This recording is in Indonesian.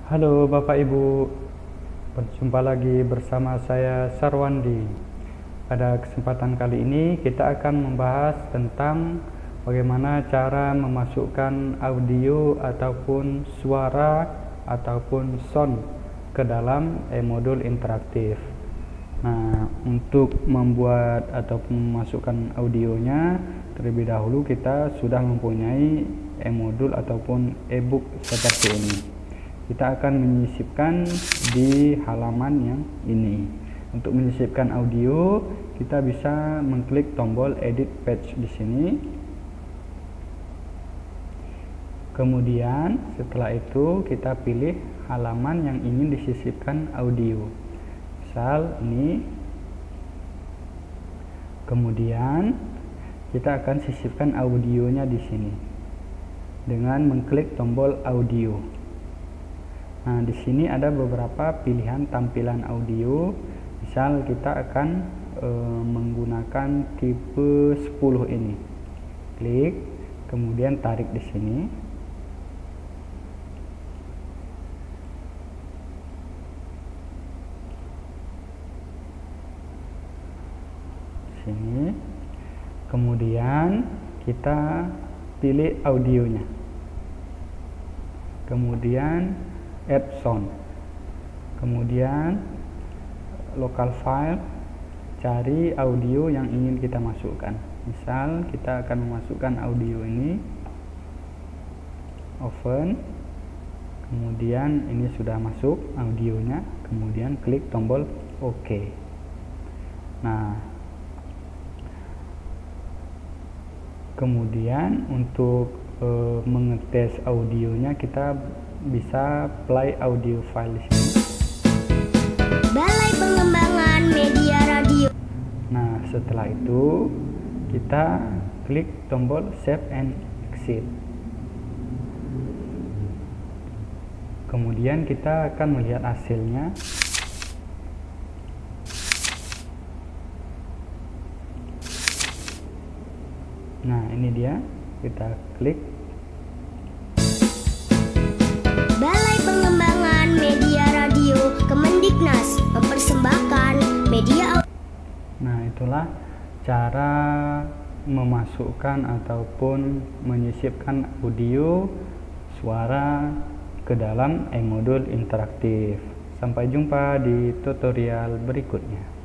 Halo Bapak Ibu, berjumpa lagi bersama saya Sarwandi. Pada kesempatan kali ini kita akan membahas tentang bagaimana cara memasukkan audio ataupun suara ataupun sound ke dalam e-modul interaktif. Nah, untuk membuat ataupun memasukkan audionya, terlebih dahulu kita sudah mempunyai e-modul ataupun e-book seperti ini. Kita akan menyisipkan di halaman yang ini. Untuk menyisipkan audio, kita bisa mengklik tombol edit page di sini. Kemudian setelah itu kita pilih halaman yang ingin disisipkan audio. Misal ini. Kemudian kita akan sisipkan audionya di sini dengan mengklik tombol audio. Nah, di sini ada beberapa pilihan tampilan audio. Misal kita akan menggunakan tipe 10 ini. Klik, kemudian tarik di sini. Sini. Kemudian kita pilih audionya. Kemudian add sound, kemudian local file, cari audio yang ingin kita masukkan. Misal kita akan memasukkan audio ini, open, kemudian ini sudah masuk audionya, kemudian klik tombol OK. Nah, kemudian untuk mengetes audionya kita bisa play audio file di sini. Balai Pengembangan Media Radio. Nah, setelah itu kita klik tombol save and exit. Kemudian kita akan melihat hasilnya. Nah, ini dia. Kita klik. Balai Pengembangan Media Radio Kemendiknas mempersembahkan media. Nah, itulah cara memasukkan ataupun menyisipkan audio suara ke dalam e-modul interaktif. Sampai jumpa di tutorial berikutnya.